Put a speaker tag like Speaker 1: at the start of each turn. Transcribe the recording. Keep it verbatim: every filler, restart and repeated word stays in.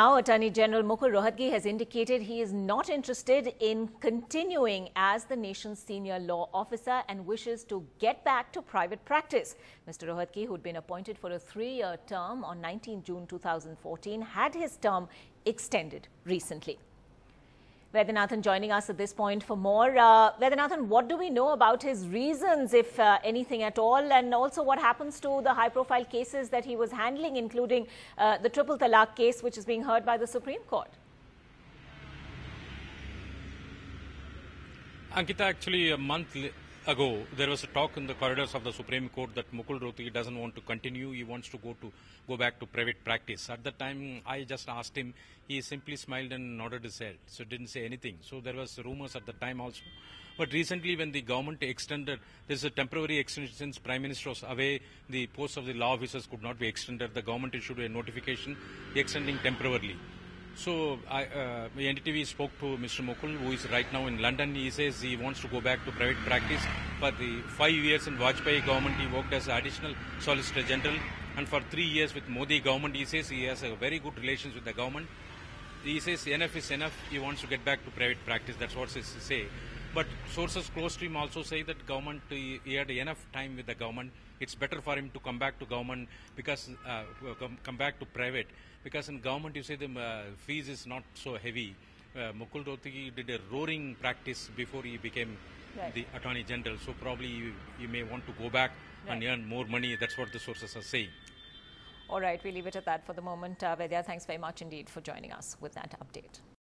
Speaker 1: Now, Attorney General Mukul Rohatgi has indicated he is not interested in continuing as the nation's senior law officer and wishes to get back to private practice. Mister Rohatgi, who'd been appointed for a three-year term on nineteenth June two thousand fourteen, had his term extended recently. Vaidyanathan joining us at this point for more. Uh, Vaidyanathan, what do we know about his reasons, if uh, anything at all, and also what happens to the high-profile cases that he was handling, including uh, the triple talaq case, which is being heard by the Supreme Court?
Speaker 2: Ankita, actually a month ago, there was a talk in the corridors of the Supreme Court that Mukul Rohatgi doesn't want to continue. He wants to go to go back to private practice. At the time, I just asked him. He simply smiled and nodded his head, so didn't say anything. So there was rumors at the time also. But recently, when the government extended, there's a temporary extension since Prime Minister was away. The posts of the law officers could not be extended. The government issued a notification extending temporarily. So I, uh, N D T V spoke to Mister Mukul, who is right now in London. He says he wants to go back to private practice. For the five years in Vajpayee government, he worked as additional Solicitor General. And for three years with Modi government, he says he has a very good relations with the government. He says enough is enough. He wants to get back to private practice. That's what he say. But sources close to him also say that government, he, he had enough time with the government. It's better for him to come back to government because uh, come, come back to private. Because in government, you say the uh, fees is not so heavy. Uh, Mukul Rohatgi did a roaring practice before he became right. the Attorney General. So probably you, you may want to go back right. and earn more money. That's what the sources are saying.
Speaker 1: All right, we leave it at that for the moment. Uh, Vaidya, thanks very much indeed for joining us with that update.